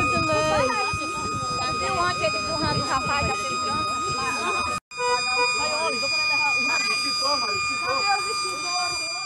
eu também. Viu ontem ele empurrando o rapaz da segurança? Vai, homem, vou querer levar o rapaz. Cadê os extintores?